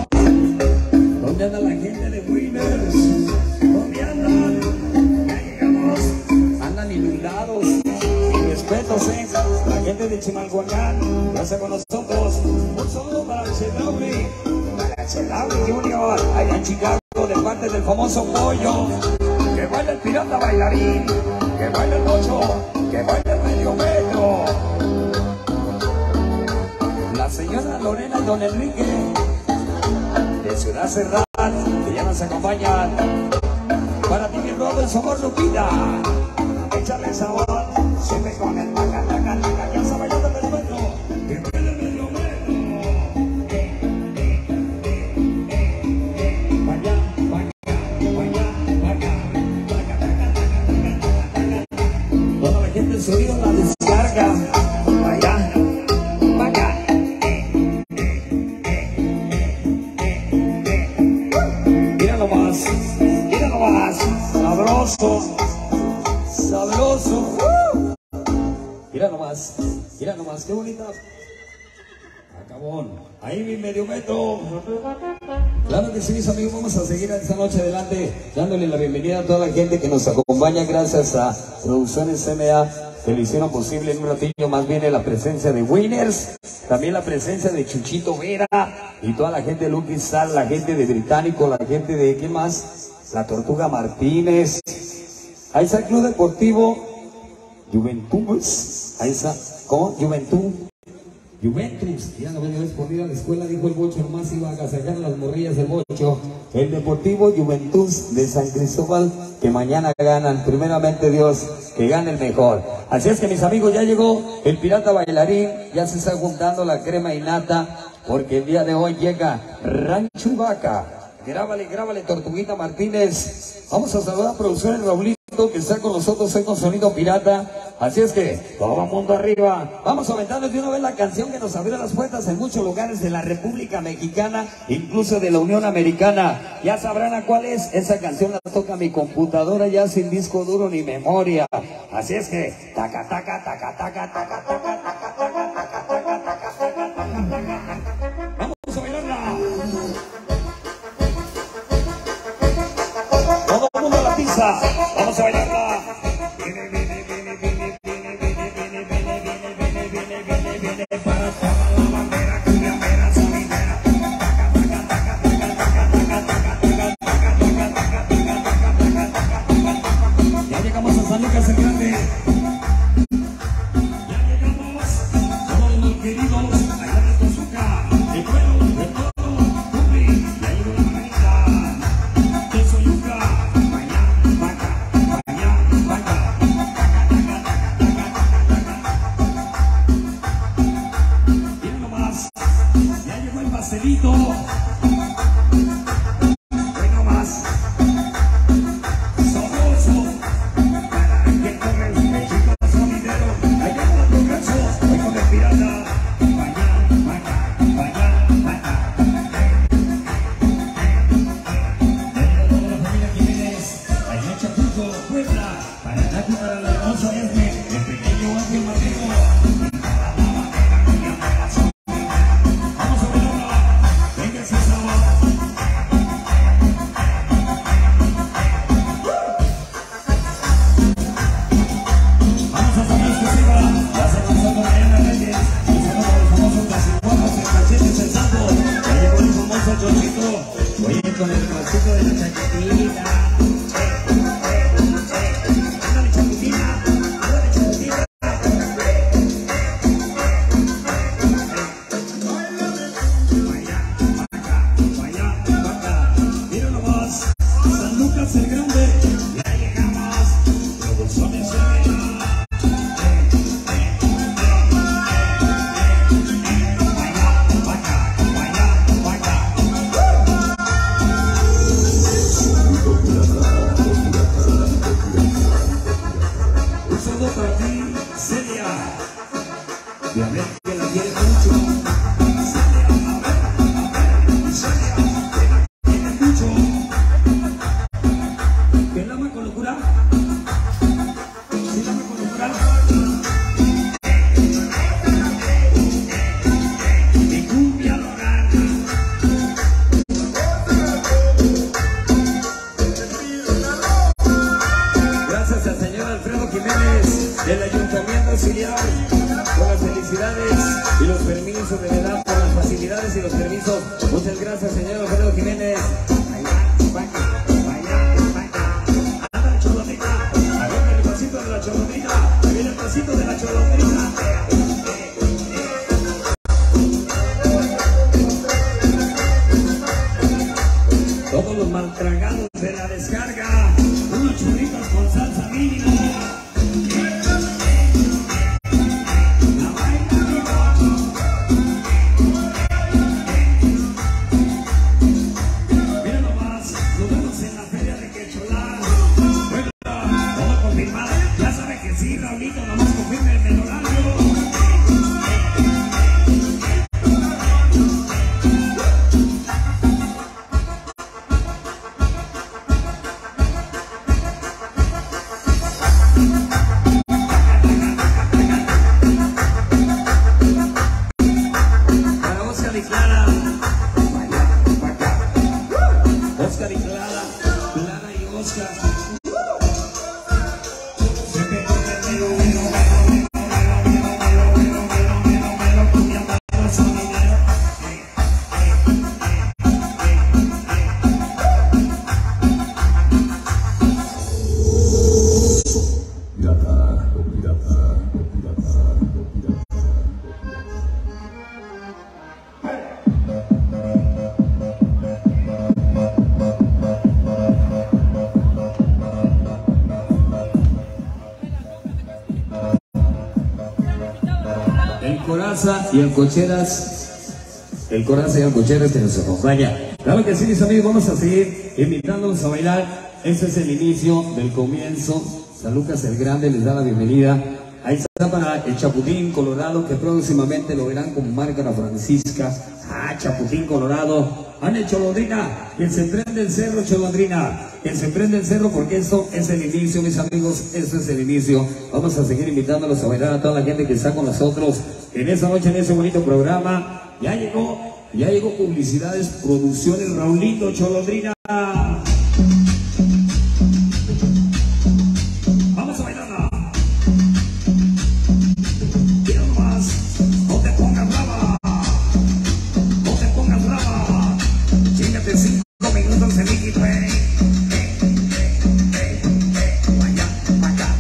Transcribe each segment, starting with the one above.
¿Dónde anda la gente de Winners? ¿Dónde andan? Ya llegamos. Andan inundados. Mis respetos, la gente de Chimalhuacán. Ya está con nosotros. Un saludo para Chedraui. Para Chedraui Junior. Allá en Chicago, de parte del famoso Pollo. Que baila el pirata bailarín. Que baila el Bocho. Que baila el medio metro. La señora Lorena y don Enrique de Ciudad Cerdán, que ya nos acompañan. Para ti, mi brother, el sabor Lupita. Échale sabor, siempre con el taca, taca, taca. Ya se bailando el medio metro. Que baila el medio metro. Vaya, vaya, vaya, vaya. Taca, taca, taca, taca, taca. Toda la gente subió la descarga. Vaya. Mira nomás, sabroso, sabroso. Mira nomás, qué bonita. Acabón, ahí mi medio metro. Claro que sí, mis amigos, vamos a seguir esta noche adelante, dándole la bienvenida a toda la gente que nos acompaña, gracias a Producciones CMA, que lo hicieron posible. En un ratillo más viene la presencia de Winners, también la presencia de Chuchito Vera y toda la gente de Lucky Star, la gente de Británico, la gente de, ¿qué más? La Tortuga Martínez. Ahí está el Club Deportivo Juventus. Ahí está, ¿cómo? Juventus. Ya no venía por ir a la escuela, dijo el Bocho, nomás iba a sacar las morrillas del Bocho. El Deportivo Juventus de San Cristóbal, que mañana ganan, primeramente Dios, que gane el mejor. Así es que, mis amigos, ya llegó el pirata bailarín, ya se está juntando la crema y nata, porque el día de hoy llega Rancho y Vaca. Grábale, Tortuguita Martínez. Vamos a saludar a Producciones Raulito, que está con nosotros en con Sonido Pirata. Así es que, todo el mundo arriba. Vamos a aventarnos de una vez la canción que nos abrió las puertas en muchos lugares de la República Mexicana, incluso de la Unión Americana. Ya sabrán a cuál es. Esa canción la toca mi computadora ya sin disco duro ni memoria. Así es que, taca, taca, taca, taca, taca, taca, taca, taca, taca, taca, taca, taca, taca. Vamos a bailarla. Todo el mundo a la pista. Vamos a bailarla. Ya llegamos a San Lucas el Grande. Ya llegamos, todos los queridos, allá de Tozuca, el pueblo de todo, Cumbi, ya llegó la manita, de Soyuca, vaya, vaca, vaya, vaca, miren nomás, ya llegó el pastelito. se debe dar por las facilidades y los permisos. Muchas gracias, señor Alfredo Jiménez. Anda, Cholondrina. Ahí viene el pasito de la Cholondrina. Ahí viene el pasito de la Cholondrina. Todos los maltragados de la descarga. Unos churritos con salsa mínima. Y el Coraza y el Cocheras que nos acompaña. Claro que sí, mis amigos, vamos a seguir invitándolos a bailar. Este es el inicio del comienzo. San Lucas el Grande les da la bienvenida. Ahí está para el Chaputín Colorado, que próximamente lo verán como marca la Francisca. Chaputín Colorado. Ande Cholondrina, quien se prende el cerro, Cholondrina, quien se prende el cerro, porque esto es el inicio, mis amigos, esto es el inicio. Vamos a seguir invitándolos a bailar a toda la gente que está con nosotros en esta noche, en ese bonito programa. Ya llegó Publicidades, Producciones, Raulito, Cholondrina. Vamos a bailarla. Quiero más, no te pongas brava. No te pongas brava. Chíngate 5 minutos en Mickey Play. Vaya, acá.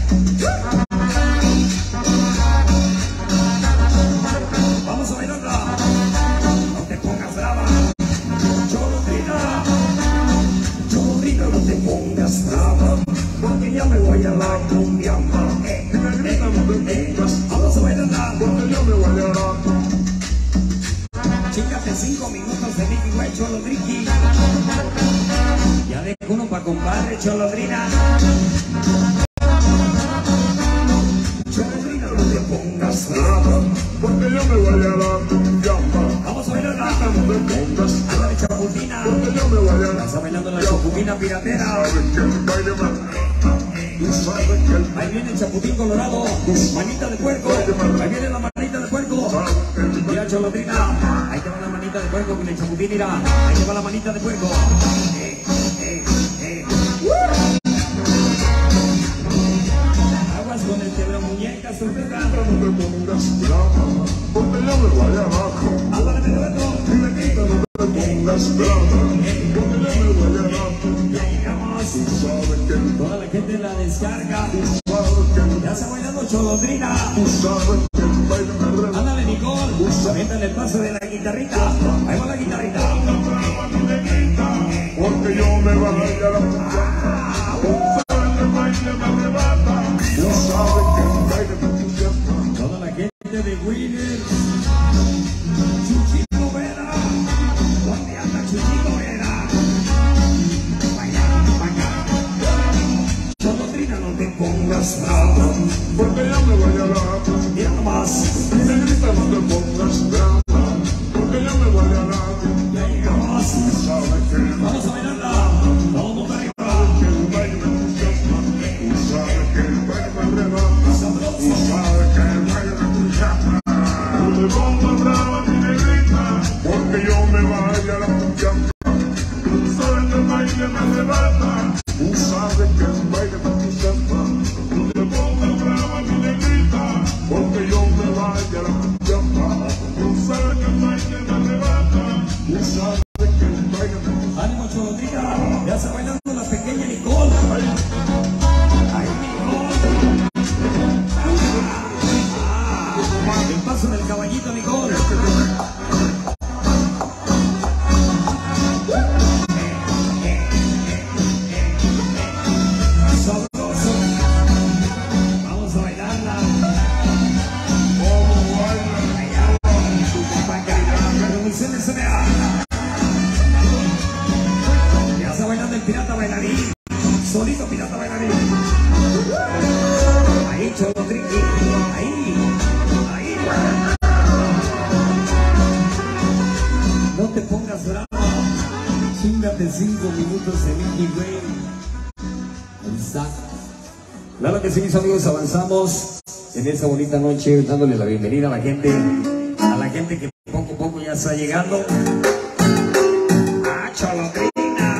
Vamos a bailarla. No te pongas brava. Cholondrina. Cholondrina, no te pongas brava. Porque ya me voy a la cumbia. Vamos a bailarla. Porque ya me voy a la. Chíngate 5 minutos de Mickey Way, Cholondriki. Ya dejo uno pa' compadre, Cholondrina. Cholondrina, no te pongas brava, porque yo me voy a la cumbia. Vamos a bailarla. Ándale, Chaputina. Porque yo me voy a la. Está bailando la Chaputina piratera. Ahí viene el Chaputín Colorado. Manita de puerco. Ahí viene la manita de puerco. Mira, Cholondrina. Ahí te va la manita de puerco con el Chaputín, mira. Ahí te va la manita de puerco. Aguas con el quebra muñecas, sorpresa. Porque yo me voy abajo. Ándale, me levanto. No te pongas bravo. Porque yo me voy abajo. Ya llegamos. Toda la gente en la descarga. Ya está bailando Cholondrina. Ándale, Nicole. Aviéntale el paso de la guitarrita. Ahí va la guitarrita. Porque yo me voy a la toda la gente de Winner. Chuchito Vera. ¿Dónde anda Chuchito Vera? Vaya, vaya. Cholondrina, no te pongas bravo, porque yo me voy a la. Mira nomás. Negrita, no te pongas bravo, porque yo me voy a la. Ya llegamos. Vamos a bailarla. Todo mundo arriba. Porque yo me vaya a la cumbia. Tú sabes que el baile me arrebata. Tú sabes que el baile me encanta. No te pongas brava, mi negrita. Porque yo me vaya a la cumbia. Tú sabes que pirata bailarín. Solito pirata bailarín. Ahí, Cholo Triqui. Ahí. No te pongas bravo. Chíngate 5 minutos en Mickey Way. Ahí está. Claro que sí, mis amigos, avanzamos en esta bonita noche dándole la bienvenida a la gente que poco a poco ya está llegando. ¡Ah, Cholotrina!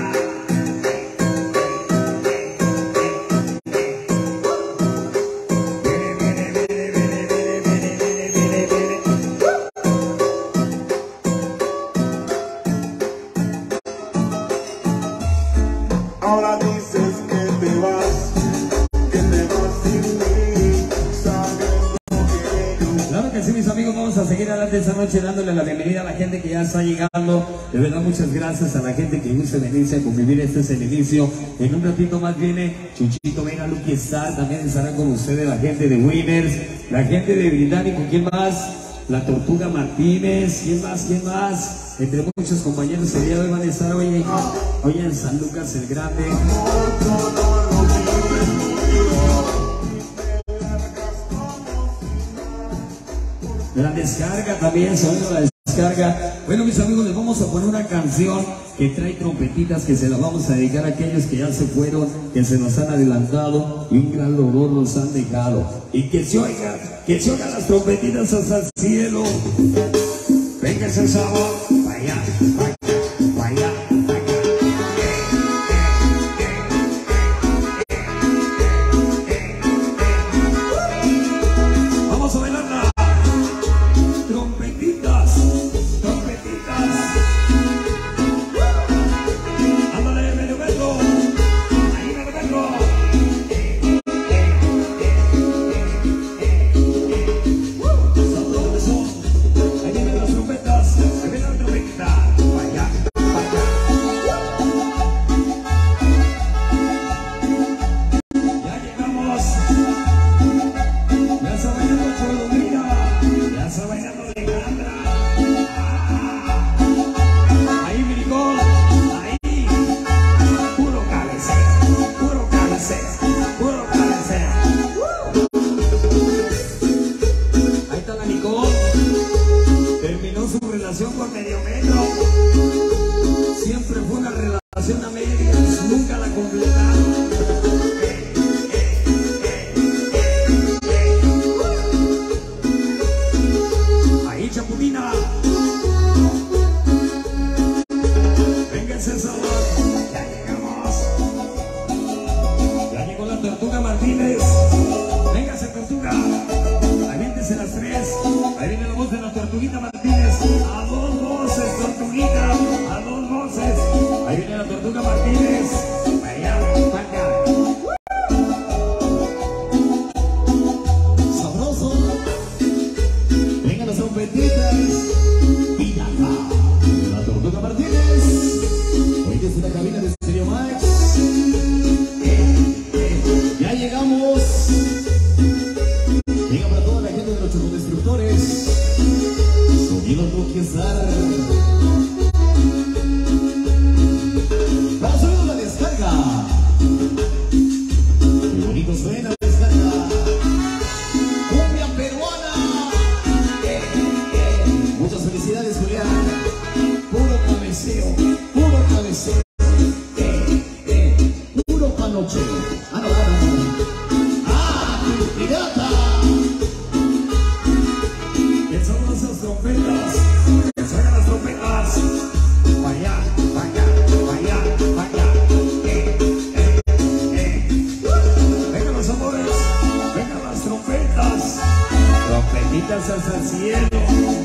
Ahora dices que te vas sin mí, Claro que sí, mis amigos, vamos a seguir adelante esta noche dándole la bienvenida a la gente que ya está llegando. De verdad, muchas gracias a la gente que gusta venirse a convivir. Este es el inicio. En un ratito más viene Chuchito Vega, Lucky Star, también estará con ustedes la gente de Winners, la gente de Británico, ¿quién más? La Tortuga Martínez, ¿quién más? Entre muchos compañeros el día de hoy van a estar hoy en San Lucas el Grande. La descarga también, sonido la descarga. Bueno, mis amigos, les vamos a poner una canción que trae trompetitas que se la vamos a dedicar a aquellos que ya se fueron, que se nos han adelantado y un gran dolor nos han dejado. Y que se oigan las trompetitas hasta el cielo. Venga ese sabor, vaya, vaya, vaya. Vamos a bailarla. Trompetitas, trompetitas. Ándale, medio metro. Ahí medio metro. Ahí vienen las trompetas. Ahí viene la trompeta. Vaya, vaya. Ya llegamos. Ya está bailando Cholomira. Ya está bailando Alejandra. Ahí, Miricón. Ahí. Puro cabeceo. Puro cabeceo. Puro cabeceo. Ahí está la Nicole. Terminó su relación con medio metro. Siempre fue una relación a medias. Nunca la completaron. Ahí, Chapulina. Vénganse, sabor. Ya llegamos. Ya llegó la Tortuga Martínez. Véngase, Tortuga. Aviéntese las 3. Ahí viene la voz de la Tortuguita Martínez. A 2 voces, Tortuguita. A 2 voces. Ahí viene la Tortuga Martínez. Vaya, vaya. Sabroso. Vengan las trompetitas. Y la Tortuga Martínez. Hoy desde la cabina de Stereo Max. Ya llegamos. Llega para toda la gente de los chocodestructores. Sonido Lucky Star. Para sonido la descarga. Qué bonito suena la descarga. Cumbia peruana. Muchas felicidades, Julián. Puro cabeceo. Puro cabeceo. Puro panoche. Ah, no. ¡Ah, pirata! Que son esas trompetas. Que salgan las trompetas. Vaya, vaya, vaya, vaya. Vengan los amores. Vengan las trompetas. Trompetitas hasta el cielo.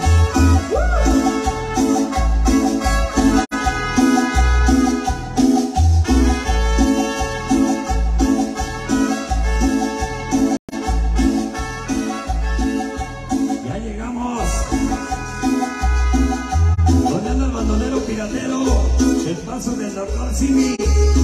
Ya llegamos. ¿Dónde anda el bandolero piratero? El paso del doctor Simi.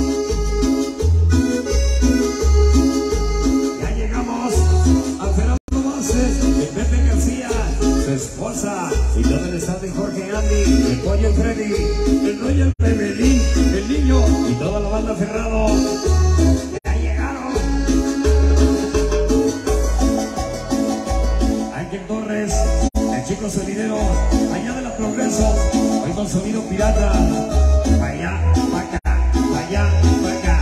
Ya llegamos. A Fernando Montes, el Pepe García, su esposa, y todo el estado de Jorge Andy, el Pollo Freddy, el Royal Bebelín, el niño, y toda la banda Ferrado. Ya llegaron. Ángel Torres, el chico sonidero, allá de la Progreso, hoy con sonido pirata. Vaya, vaca, vaya, vaca.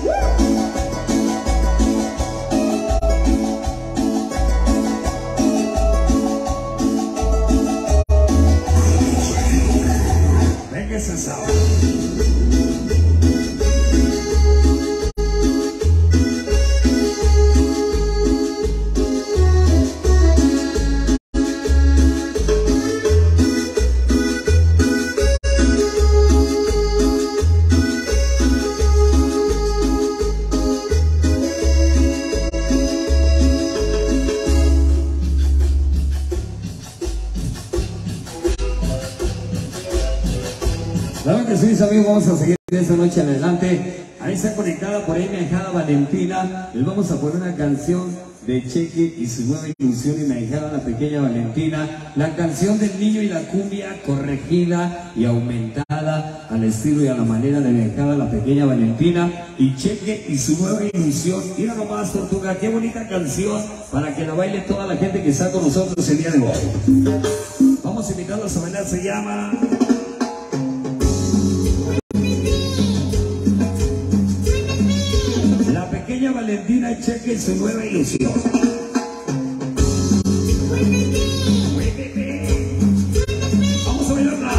Venga ese sábado. Claro que sí, mis amigos, vamos a seguir esta noche en adelante. Ahí está conectada por ahí mi ahijada Valentina. Les vamos a poner una canción de Cheque y su nueva ilusión y mi ahijada la pequeña Valentina. La canción del niño y la cumbia corregida y aumentada al estilo y a la manera de mi ahijada la pequeña Valentina. Y Cheque y su nueva ilusión. Mira nomás, Tortuga, qué bonita canción para que la baile toda la gente que está con nosotros el día de hoy. Vamos a invitarlos a bailar, se llama... Valentina y Cheque y su nueva ilusión. Vamos a bailarla.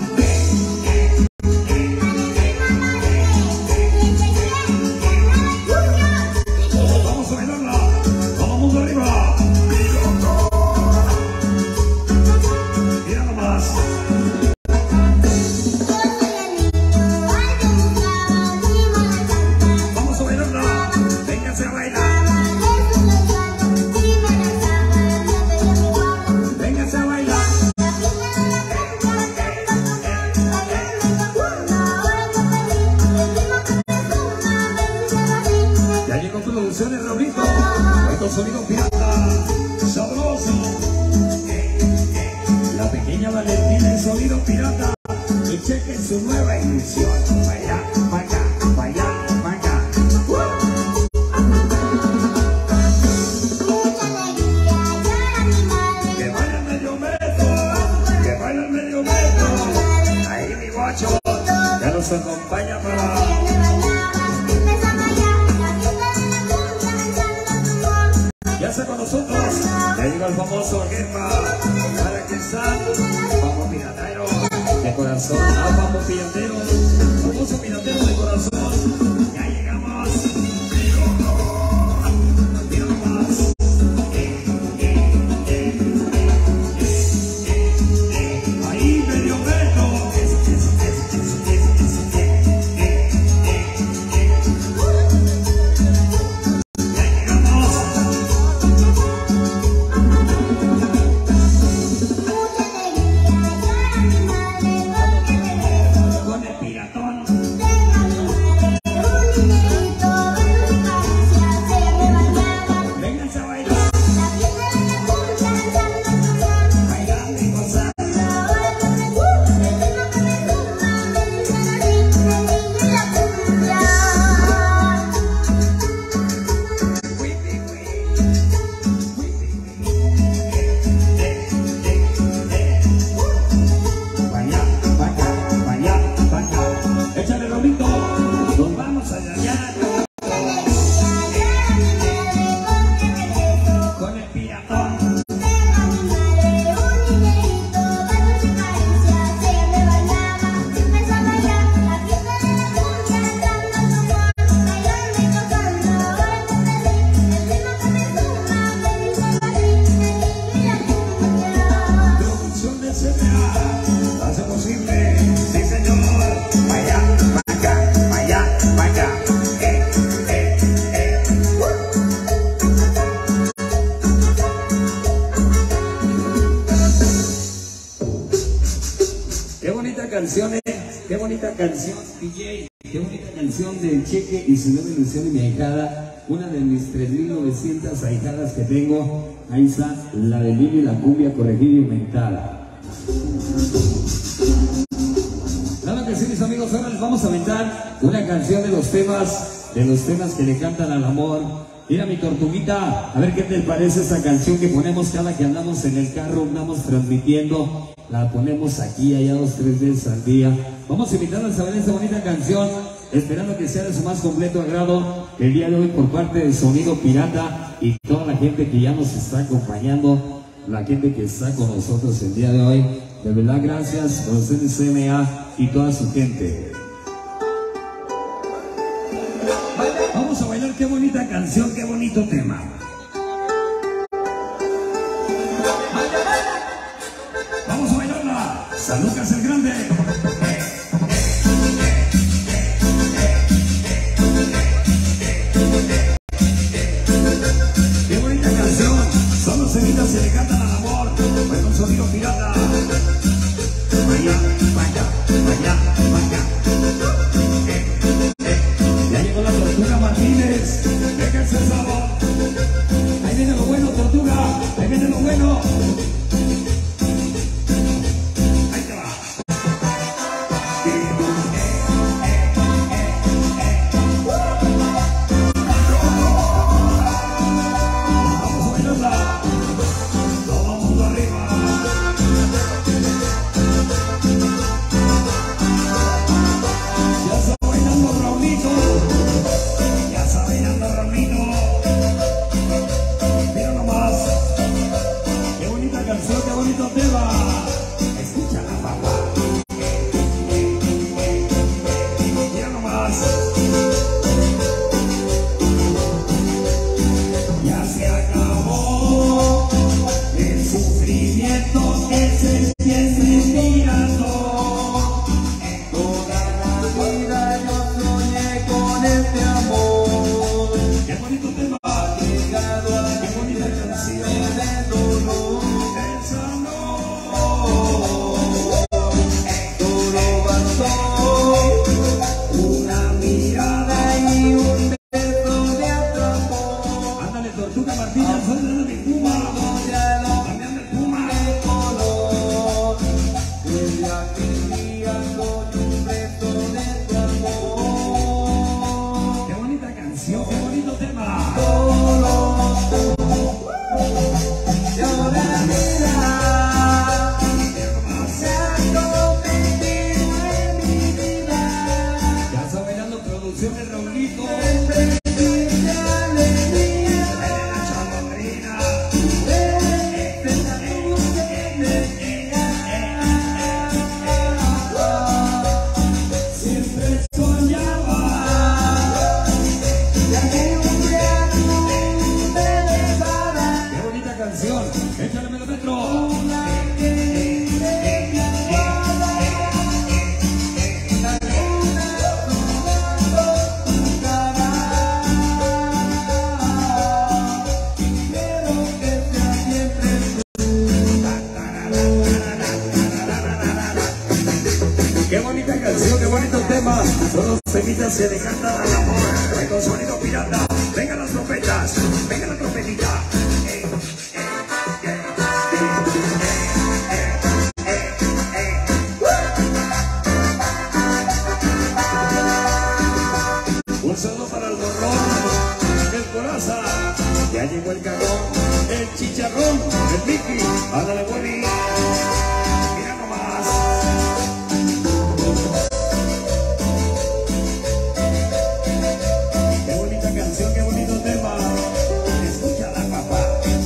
Vamos a bailarla. Vamos arriba. Mira nomás. Vamos a bailarla. Véngase a bailar. Véngase a bailar. Ya llegó Producciones Raulito. Con sonido pirata. Sabroso. La pequeña Valentina en sonido pirata. Y Cheque su nueva ilusión. Vaya, vaya, vaya, vaya. Ya nos acompaña para... Ya está con nosotros. Ya llegó el famoso Gemma. Para que está. Vamos piratero de corazón. Vamos piratero. Famoso piratero de corazón. Ya llegamos. Mira nomás. Ahí medio metro. Qué bonita canción, DJ. Qué bonita canción de Cheque y su nueva ilusión y mi ahijada. Una de mis 3.900 ahijadas que tengo. Ahí está, la de Lili y la cumbia corregida y aumentada. Claro que sí, mis amigos. ahora les vamos a aventar una canción de los temas que le cantan al amor. Mira mi tortuguita, a ver qué te parece esa canción que ponemos cada que andamos en el carro, andamos transmitiendo. La ponemos aquí, allá 2 o 3 veces al día. Vamos a invitarlos a ver esta bonita canción, esperando que sea de su más completo agrado el día de hoy por parte de Sonido Pirata y toda la gente que ya nos está acompañando, la gente que está con nosotros el día de hoy. De verdad, gracias a los NCMA y toda su gente. Vamos a bailar, qué bonita canción, qué bonito tema. Vamos a bailarla, San Lucas el Grande. Qué bonita canción, son los semitas que le cantan al amor, fue con Sonido Pirata. Vaya, vaya, vaya, vaya. Ya llegó la Tortuga Martínez, déjense el sabor. Ahí viene lo bueno, Tortuga, ahí viene lo bueno. Ahí te va. Vamos a bailarla. Todo el mundo arriba. Ya está bailando Raulito. Ya está bailando Raulito. Mira nomás. Qué bonita canción, qué bonito tema. Escúchala, papá. Mira nomás. Ya se acabó el sufrimiento que se empieza mirando. Toda la vida yo soñé con este amor. Qué bonito tema. Qué bonita canción. Esa no. Todo bastó una mirada y un beso de atrapó. Ándale, Tortuga Martínez, ándale mi Puma. También el Puma. Desde aquel día con un beso de tu amor. Qué bonita canción, qué bonito tema. Y ahora mira, se ha convertido en mi vida. Ya está bailando producciones Raulito. Siempre soñaba. Qué bonita canción. Échale Melometro. Qué bonita canción, qué bonito tema. Son los temitas que le cantan al amor. Fue con Sonido Pirata. Vengan las trompetas, venga la trompetita. Un saludo para el borrón, el coraza. Ya llegó el cagón, el chicharrón, el Mickey. Ándale, Bonnie. Mira nomás. Qué bonita canción, qué bonito tema. Escúchala, papá.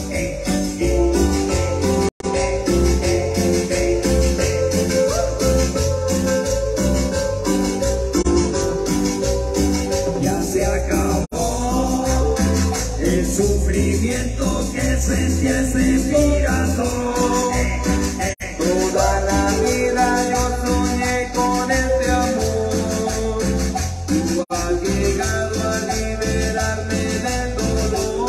Ya se acabó el sufrimiento que sentí ese mirando. Toda la vida yo soñé con este amor. Tú has llegado a liberarme del dolor.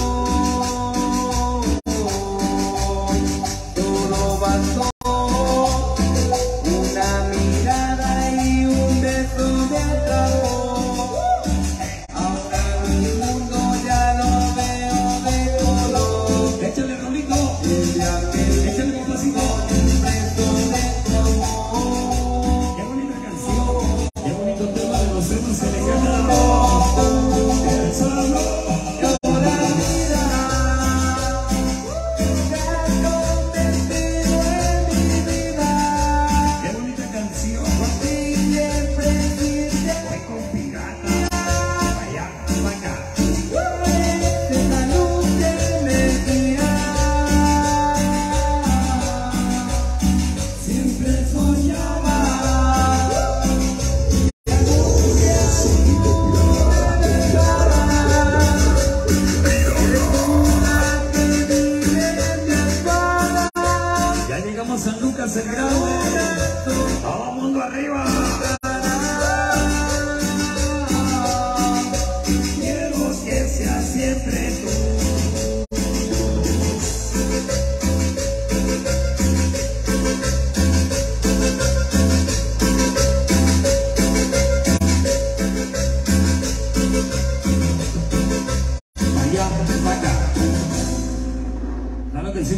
Todo bastó una mirada y un beso de atrapó. Ahora mi mundo ya lo veo de color. Échale, Rolito.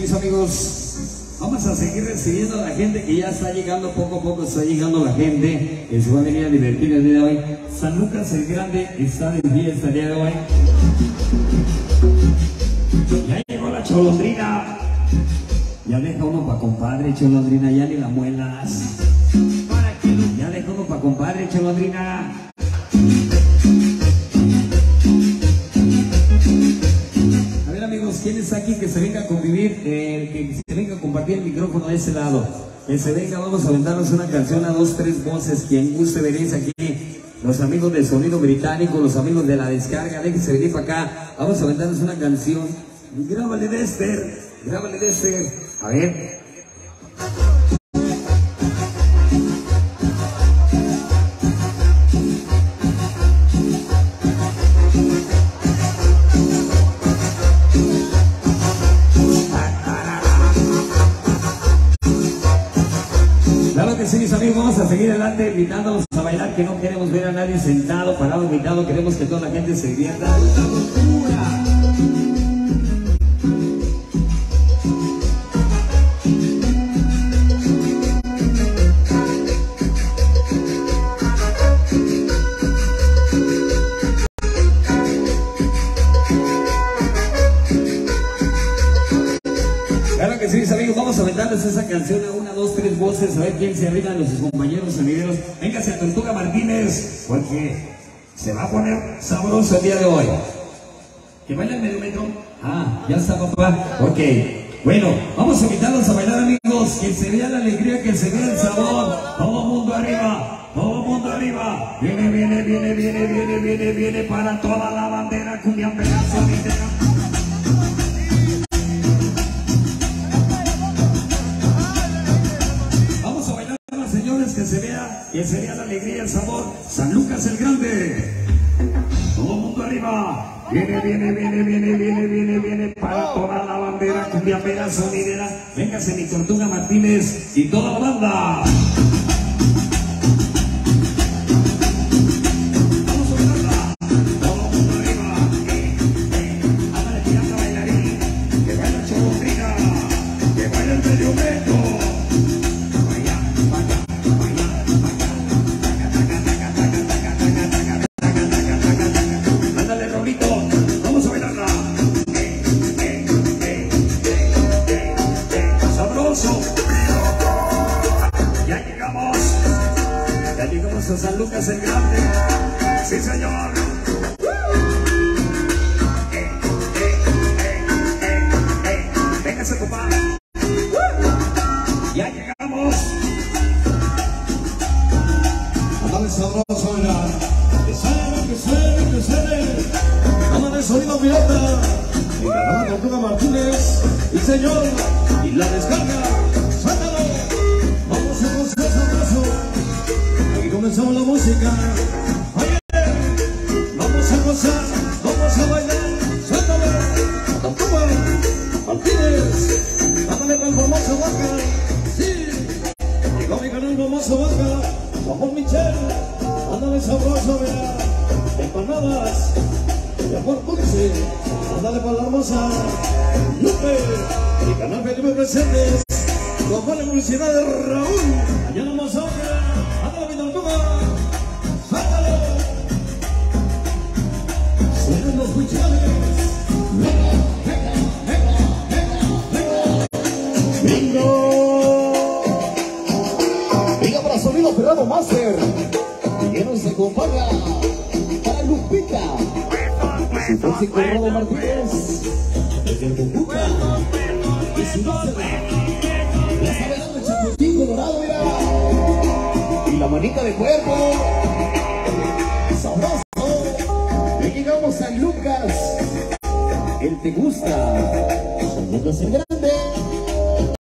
mis amigos, vamos a seguir recibiendo a la gente que ya está llegando, poco a poco está llegando la gente que se va a venir a divertir el día de hoy. San Lucas el Grande está de fiesta el día de hoy. Ya llegó la Cholondrina. Ya deja uno pa' compadre, Cholondrina, ya ni la muelas. Ya deja uno pa' compadre, Cholondrina. A ver, amigos, ¿quién está aquí que se venga a convivir, que se venga a compartir el micrófono de ese lado? Que se venga, vamos a aventarnos una canción a 2, 3 voces. Quien guste venir aquí, los amigos del Sonido Británico, los amigos de la descarga, déjense venir para acá. Vamos a aventarnos una canción. Grábale, Dexter, grábale, Dexter. A ver. Claro que sí, mis amigos, vamos a seguir adelante invitándolos a bailar, que no queremos ver a nadie sentado, parado, invitado, queremos que toda la gente se divierta. ¡La locura! Claro que sí, mis amigos, vamos a aventarles esa canción a 1, 2, 3 voces, a ver quién se arriba de sus compañeros sonideros. Véngase a Tortuga Martínez, porque se va a poner sabroso el día de hoy. ¿Que baila el medio metro? Ah, ya está, papá. Ok, bueno, vamos a invitarlos a bailar, amigos, que se vea la alegría, que se vea el sabor. Todo mundo arriba, todo mundo arriba. Viene, viene, viene, viene, viene, viene, viene para toda la bandera, cumbia pedazo entera. Que se vea la alegría, el sabor. San Lucas el Grande. Todo el mundo arriba. Viene, viene, viene, viene, viene, viene, viene para toda la bandera, cumbia pera sonidera. Véngase mi Tortuga Martínez y toda la banda. Vamos a bailarla. Todo el mundo arriba. Ándale, pirata bailarín. Que baila Cholondrina. Que baila el medio metro. A San Lucas el Grande, sí señor. Véngase, compadre. Ya llegamos. Ándale sabroso, mira. Que suene, que suene, que suene. Ándale sonido pirata. Y la Tortuga Martínez, y señor, y la descarga. Suéltalo. Vamos a gozar sabroso. Comenzamos la música. Oye, vamos a gozar, vamos a bailar. Suéltame, Tortuga Martínez. Dándole para el famoso Vaca. Sí, llegó mi canal famoso Vaca. Vamos, Michelle. Ándale sabroso, mira. Empanadas de amor dulce. Ándale para la hermosa Lupe. Mi canal Felipe Presentes. Con buena publicidad de Raúl. Allá nomás ahora. Ándale, mi Tortuga. Suéltalo. Suenan los buchones. Venga, venga, venga, venga, venga. Bingo. Venga para Sonido Ferrado Master. Que nos acompaña para Lupita. Su tóxico Rodo Martínez. Desde el Cucuca. Y su base. Ya está bailando el chapotín colorado, mira. Y la manita de cuerpo. Sabroso. Ya llegamos a San Lucas. Él te gusta. San Lucas el Grande.